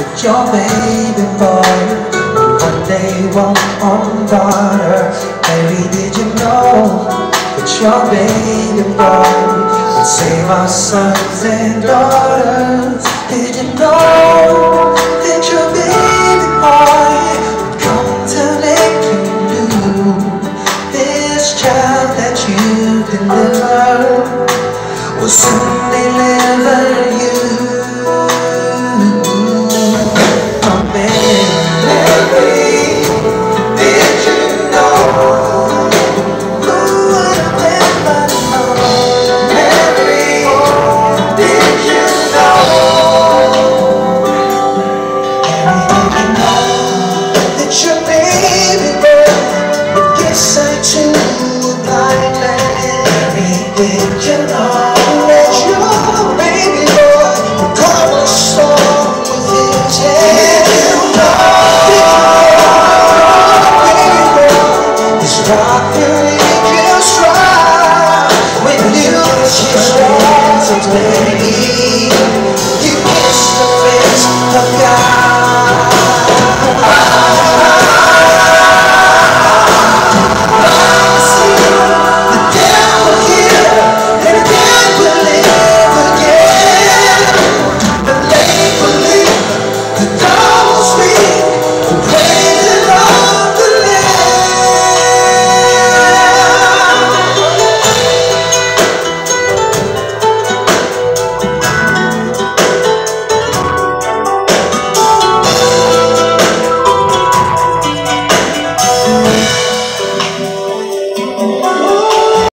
with your baby boy. One day walk on water. Baby, did you know that your baby boy would save our sons and daughters? Did you know